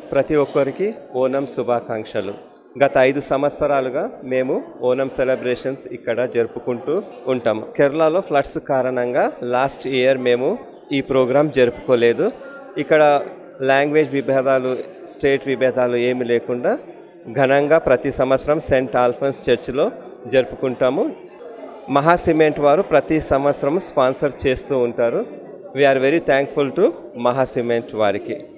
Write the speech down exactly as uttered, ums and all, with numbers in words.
ప్రతి ఒక్కరికి ఓనం శుభాకాంక్షలు. గత ఐదు సంవత్సరాలుగా మేము ఓనం సెలబ్రేషన్స్ ఇక్కడ జరుపుకుంటూ ఉంటాం. కేరళలో ఫ్లడ్స్ కారణంగా లాస్ట్ ఇయర్ మేము ఈ ప్రోగ్రాం జరుపుకోలేదు. ఇక్కడ లాంగ్వేజ్ విభేదాలు, స్టేట్ విభేదాలు ఏమి లేకుండా ఘనంగా ప్రతి సంవత్సరం సెయింట్ ఆల్ఫోన్స్ చర్చిలో జరుపుకుంటాము. మహా సిమెంట్ వారు ప్రతి సంవత్సరం స్పాన్సర్ చేస్తూ ఉంటారు. We are very thankful to Maha Cement వారికి.